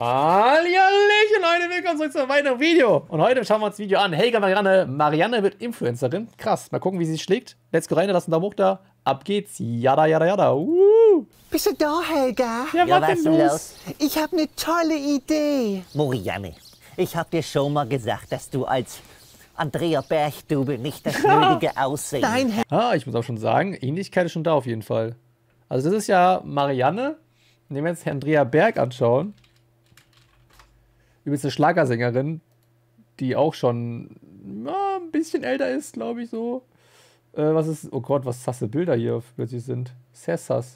Hallihallöchen, Leute, willkommen zurück zu einem weiteren Video. Und heute schauen wir uns das Video an. Helga Marianne. Marianne wird Influencerin. Krass, mal gucken, wie sie schlägt. Let's go rein, lasst einen Daumen hoch da. Ab geht's. Jada, jada, jada. Bist du da, Helga? Ja, was denn los? Ich habe eine tolle Idee. Marianne, ich habe dir schon mal gesagt, dass du als Andrea Bergstube nicht das nötige Aussehen. Nein, Ich muss auch schon sagen, Ähnlichkeit ist schon da auf jeden Fall. Also das ist ja Marianne. Wenn wir jetzt Andrea Berg anschauen. Übrigens eine Schlagersängerin, die auch schon ein bisschen älter ist, glaube ich so. Was ist, oh Gott, was sasse Bilder hier plötzlich sind. Sehr sass.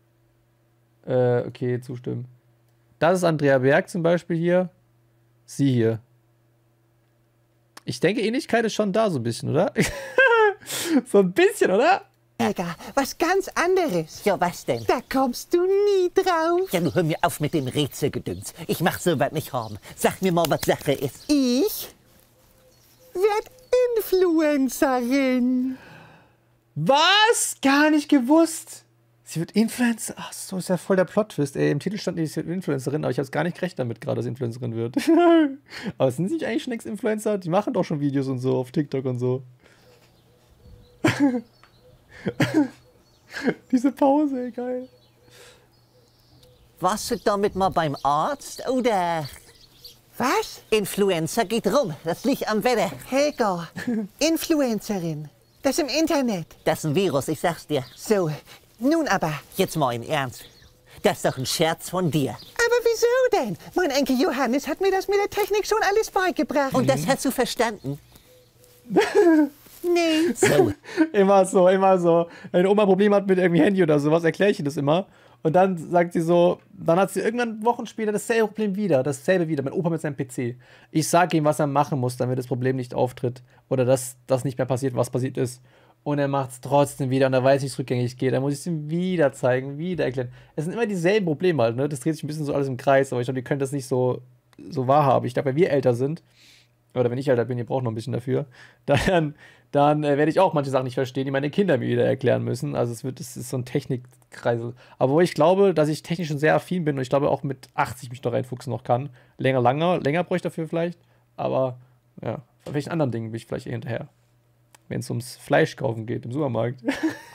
Okay, zustimmen. Das ist Andrea Berg zum Beispiel hier. Sie hier. Ich denke, Ähnlichkeit ist schon da so ein bisschen, oder? So ein bisschen, oder? Helga, was ganz anderes. Ja, was denn? Da kommst du nie drauf. Ja, nun hör mir auf mit dem Rätselgedöns. Ich mach so was nicht haben. Sag mir mal, was Sache ist. Ich werd Influencerin. Was? Gar nicht gewusst. Sie wird Influencer. Ach so, ist ja voll der Plot-Twist, ey. Im Titel stand nicht, sie wird Influencerin, aber ich habe gar nicht gerechnet damit gerade, dass sie Influencerin wird. Aber sind sie nicht eigentlich schon Ex-Influencer? Die machen doch schon Videos und so auf TikTok und so. Diese Pause, ey, geil. Warst du damit mal beim Arzt, oder? Was? Influencer geht rum. Das liegt am Wetter. Helga, Influencerin. Das im Internet. Das ist ein Virus, ich sag's dir. So, nun aber. Jetzt mal im Ernst. Das ist doch ein Scherz von dir. Aber wieso denn? Mein Enkel Johannes hat mir das mit der Technik schon alles beigebracht. Und das hast du verstanden? Nee. So. Immer so, immer so. Wenn Oma Probleme hat mit irgendwie Handy oder sowas, erkläre ich ihr das immer. Und dann sagt sie so, dann hat sie irgendwann Wochen später dasselbe Problem wieder. Dasselbe wieder, mein Opa mit seinem PC. Ich sage ihm, was er machen muss, damit das Problem nicht auftritt. Oder dass das nicht mehr passiert, was passiert ist. Und er macht es trotzdem wieder und er weiß, wie es rückgängig geht. Dann muss ich es ihm wieder zeigen, wieder erklären. Es sind immer dieselben Probleme halt, ne? Das dreht sich ein bisschen so alles im Kreis, aber ich glaube, ihr könnt das nicht so wahrhaben. Ich glaube, wenn wir älter sind, oder wenn ich älter bin, ihr braucht noch ein bisschen dafür, dann werde ich auch manche Sachen nicht verstehen, die meine Kinder mir wieder erklären müssen. Also es ist so ein Technikkreisel. Aber wo ich glaube, dass ich technisch schon sehr affin bin und ich glaube auch mit 80 mich noch reinfuchsen noch kann. Länger bräuchte ich dafür vielleicht. Aber ja, bei welchen anderen Dingen bin ich vielleicht eher hinterher. Wenn es ums Fleisch kaufen geht im Supermarkt.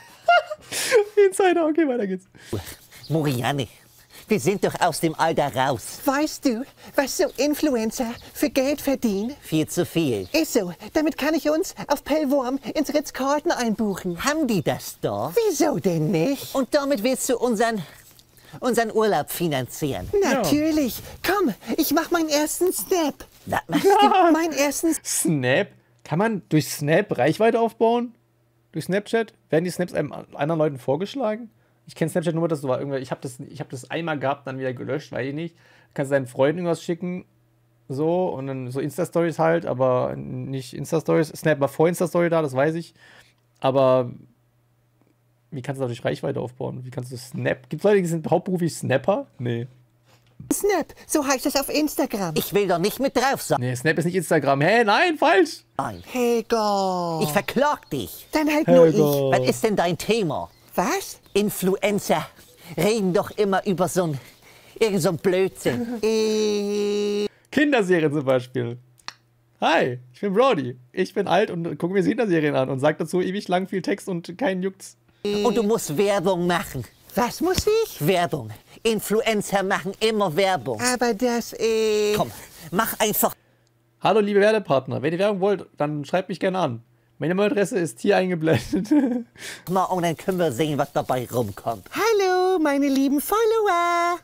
Insider, okay, weiter geht's. Marianne, wir sind doch aus dem Alter raus. Weißt du, was so Influencer für Geld verdienen? Viel zu viel. Ist so. Damit kann ich uns auf Pellworm ins Ritz-Carlton einbuchen. Haben die das da? Wieso denn nicht? Und damit willst du unseren Urlaub finanzieren. Natürlich. Komm, ich mach meinen ersten Snap. Was machst du? Meinen ersten Snap? Kann man durch Snap Reichweite aufbauen? Durch Snapchat? Werden die Snaps einem anderen Leuten vorgeschlagen? Ich kenne Snapchat nur, dass du ich habe das einmal gehabt, dann wieder gelöscht, weiß ich nicht. Du kannst deinen Freunden irgendwas schicken, so, und dann so Insta-Stories halt, aber nicht Insta-Stories. Snap war vor Insta-Story da, das weiß ich. Aber wie kannst du dadurch Reichweite aufbauen? Wie kannst du Snap? Gibt es Leute, die sind hauptberuflich Snapper? Nee. Snap, so heißt es auf Instagram. Ich will doch nicht mit drauf sein. Nee, Snap ist nicht Instagram. Hä, nein, falsch. Helga. Ich verklag dich. Dann halt nur Helga. ich. Was ist denn dein Thema? Was? Influencer reden doch immer über irgend so ein Blödsinn. Kinderserien zum Beispiel. Hi, ich bin Brody. Ich bin alt und gucke mir Kinderserien an und sag dazu ewig lang viel Text und keinen juckt's. Und du musst Werbung machen. Was muss ich? Werbung. Influencer machen immer Werbung. Aber das Komm, mach einfach. Hallo liebe Werbepartner, wenn ihr Werbung wollt, dann schreibt mich gerne an. Meine E-Mail-Adresse ist hier eingeblendet. Mal und dann können wir sehen, was dabei rumkommt. Hallo, meine lieben Follower.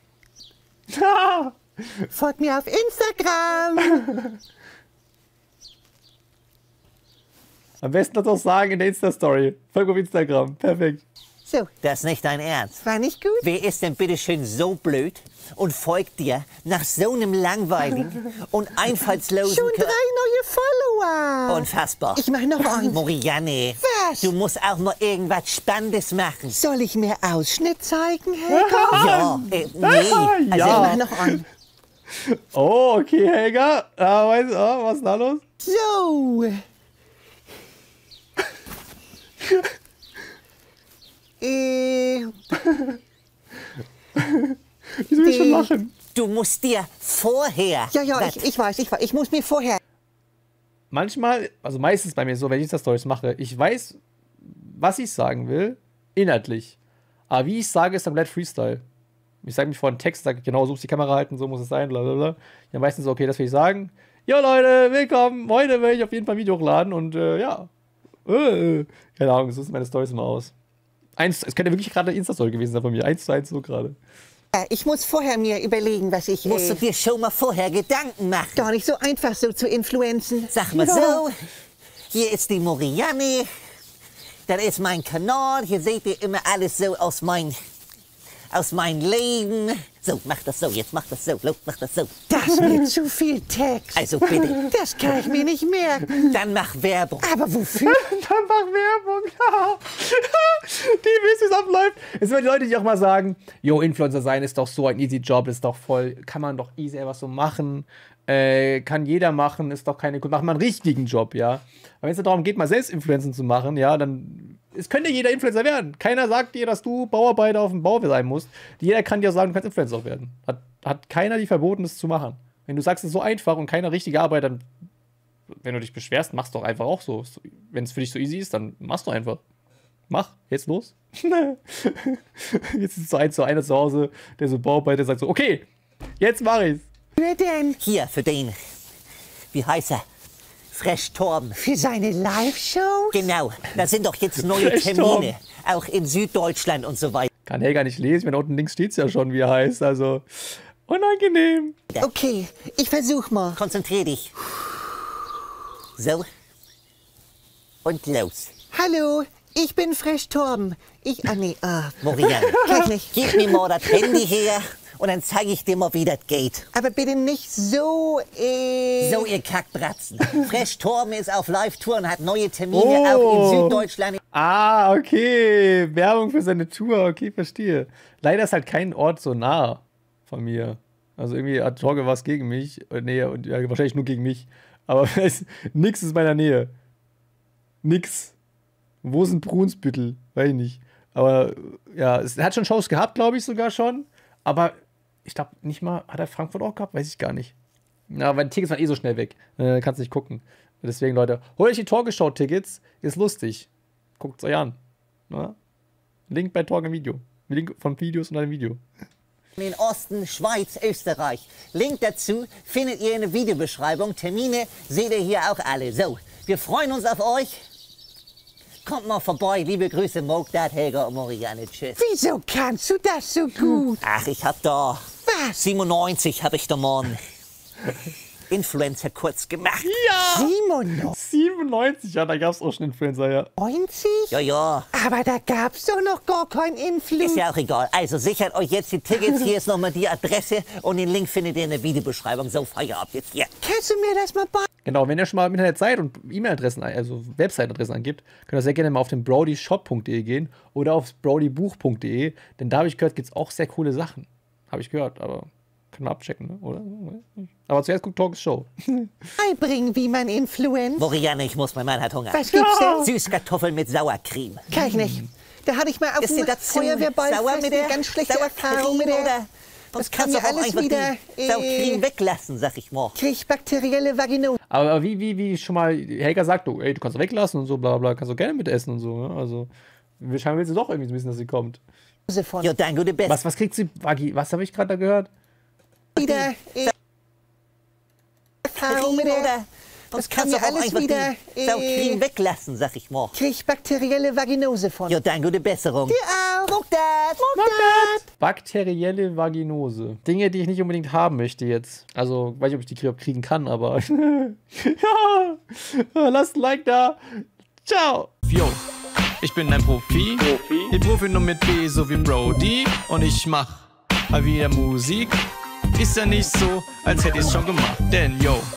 Folgt mir auf Instagram. Am besten das auch sagen in der Insta-Story. Folgt mir auf Instagram. Perfekt. So, Das ist nicht dein Ernst. war nicht gut? Wer ist denn bitteschön so blöd und folgt dir nach so einem langweiligen und einfallslosen... Schon 3 neue Follower. Unfassbar. Ich mache noch einen. Marianne, Was? du musst auch mal irgendwas Spannendes machen. Soll ich mir Ausschnitt zeigen, Helga? Ja, nee. Also Ja. ich mache noch einen. Oh, okay, Helga. Was ist da los? So. Wieso will ich schon lachen? Du musst dir vorher... Ja, ich weiß. Ich muss mir vorher... Manchmal, also meistens bei mir so, wenn ich Insta-Stories mache, ich weiß, was ich sagen will, inhaltlich. Aber wie ich sage, ist dann komplett Freestyle. Ich sage mich vor einen Text, sage genau, so muss die Kamera halten, so muss es sein, blablabla. Ja, meistens so, okay, das will ich sagen. Ja, Leute, willkommen. Heute werde ich auf jeden Fall ein Video hochladen und ja. Keine Ahnung, so sind meine Stories immer aus. Es könnte wirklich gerade eine Insta-Story gewesen sein von mir. 1:1 so gerade. Ich muss vorher mir überlegen, was ich... Musst du dir schon mal vorher Gedanken machen. Gar nicht so einfach so zu influenzen. Sag mal so, hier ist die Morianne, das ist mein Kanal, hier seht ihr immer alles so aus meinem Leben. So, mach das so, jetzt mach das so, mach das so. Das ist mir zu viel Text. Also bitte. Das kann ich mir nicht merken. Dann mach Werbung. Aber wofür? Dann mach Werbung. Die wissen, wie es abläuft. Es sind die Leute, die auch mal sagen, yo, Influencer sein ist doch so ein easy Job, ist doch voll, kann man doch easy einfach so machen. Kann jeder machen, ist doch keine, macht man einen richtigen Job, ja. Aber wenn es darum geht, mal selbst Influencer zu machen, ja, dann es könnte jeder Influencer werden. Keiner sagt dir, dass du Bauarbeiter auf dem Bau sein musst. Jeder kann dir auch sagen, du kannst Influencer auch werden. Hat keiner die verboten, das zu machen. Wenn du sagst, es ist so einfach und keiner richtige Arbeit, dann, wenn du dich beschwerst, mach's doch einfach auch so. Wenn es für dich so easy ist, dann machst du einfach. Mach, jetzt los. Jetzt ist so einer zu Hause, der so Bauarbeiter sagt so, okay, jetzt mach ich's. Wer denn? Hier, für den, wie heißt er? Fresh Torben. Für seine Live-Show? Genau, da sind doch jetzt neue Fresh Termine, Torben. auch in Süddeutschland und so weiter. Kann Helga nicht lesen, wenn da unten links steht's ja schon, wie er heißt. Also, unangenehm. Okay, ich versuch mal. Konzentrier dich. So. Und los. Hallo, ich bin Fresh Torben. Morianne, Kann ich nicht. gib mir mal das Handy her und dann zeige ich dir mal, wie das geht. Aber bitte nicht so, So, ihr Kackbratzen. Fresh Torben ist auf Live-Tour und hat neue Termine auch in Süddeutschland. Ah, okay. Werbung für seine Tour. Okay, verstehe. Leider ist halt kein Ort so nah von mir. Also irgendwie hat Torge was gegen mich. Nee, und ja, wahrscheinlich nur gegen mich. Aber nix ist in meiner Nähe. Nix. Wo ist ein Brunsbüttel? Weiß ich nicht. Aber ja, er hat schon Shows gehabt, glaube ich sogar schon. Aber ich glaube nicht mal, hat er Frankfurt auch gehabt? Weiß ich gar nicht. Ja, weil die Tickets waren eh so schnell weg. Kannst nicht gucken. Deswegen, Leute, holt euch die Torgeschau-Tickets. Ist lustig. Guckt es euch an. Na? Link bei Torge im Video. Link von Videos unter dem Video. In den Osten, Schweiz, Österreich. Link dazu findet ihr in der Videobeschreibung. Termine seht ihr hier auch alle. So, wir freuen uns auf euch. Kommt mal vorbei. Liebe Grüße, Mogdad, Helga und Morianne. Tschüss. Wieso kannst du das so gut? Ach, ich hab da Was? 97 habe ich da mal einen Influencer kurz gemacht. Ja! 97, ja, da gab es auch schon Influencer, ja. 97? Ja. Aber da gab's doch noch gar kein Influencer. Ist ja auch egal. Also sichert euch jetzt die Tickets. Hier ist nochmal die Adresse und den Link findet ihr in der Videobeschreibung. So, Feierabend jetzt hier. Kannst du mir das mal bei... Genau, wenn ihr schon mal im Internet seid und E-Mail-Adressen, also Website-Adressen angibt, könnt ihr sehr gerne mal auf den brodyshop.de gehen oder auf brodybuch.de, denn da habe ich gehört, gibt es auch sehr coole Sachen. Habe ich gehört, aber können wir abchecken, ne? Oder? Aber zuerst guckt Talks Show. beibringen, wie man influenzt? Morianne, ich muss, mein Mann hat Hunger. Was gibt's denn? Süßkartoffeln mit Sauercreme. Kann ich nicht. Da hatte ich mal auf Ist dir dem das zu Feuerwehrball sauer mit der ganz schlechte Erfahrung mit Sauercreme, der... oder? Das Sonst kann kannst ja du auch alles einfach wieder... die Sauercreme weglassen, sag ich mal. Krieg ich bakterielle Vaginose Aber wie schon mal Helga sagt, ey, du kannst doch weglassen und so, bla bla, kannst du gerne mit essen und so, ne? Also, scheinbar will sie doch irgendwie so wissen, dass sie kommt. von. Ja, danke, du bist. Was kriegt sie, Wagi, was habe ich gerade da gehört? Wieder... Erfahrung mit der... oder? Sonst kann kannst du ja auch alles einfach wieder, die Sauercreme weglassen, sag ich mal. Krieg ich bakterielle Vaginose von. Ja, danke, gute Besserung. Dir auch. Mogdad. Bakterielle Vaginose. Dinge, die ich nicht unbedingt haben möchte jetzt. Also, weiß nicht, ob ich die kriegen kann, aber... ja, lasst ein Like da. Ciao. Yo, ich bin ein Profi. Die Profi nur mit B, so wie Brody. Und ich mach mal wieder Musik. Ist ja nicht so, als hätte ich's schon gemacht. Denn yo,